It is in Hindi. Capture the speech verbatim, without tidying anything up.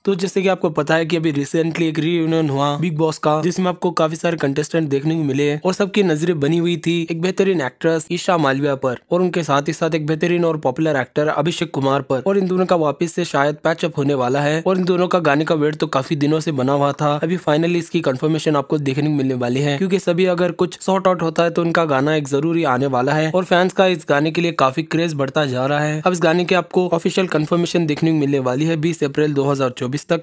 तो जैसे कि आपको पता है कि अभी रिसेंटली एक रीयूनियन हुआ बिग बॉस का, जिसमें आपको काफी सारे कंटेस्टेंट देखने को मिले और सबकी नजरें बनी हुई थी एक बेहतरीन एक्ट्रेस ईशा मालविया पर और उनके साथ ही साथ एक बेहतरीन और पॉपुलर एक्टर अभिषेक कुमार पर। और इन दोनों का वापस से शायद पैचअप होने वाला है और इन दोनों का गाने का वेट तो काफी दिनों से बना हुआ था। अभी फाइनली इसकी कंफर्मेशन आपको देखने को मिलने वाली है, क्योंकि सभी अगर कुछ सॉर्ट आउट होता है तो उनका गाना एक जरूरी आने वाला है और फैंस का इस गाने के लिए काफी क्रेज बढ़ता जा रहा है। अब इस गाने के आपको ऑफिशियल कंफर्मेशन देखने को मिलने वाली है बीस अप्रैल दो हजार चौबीस तक।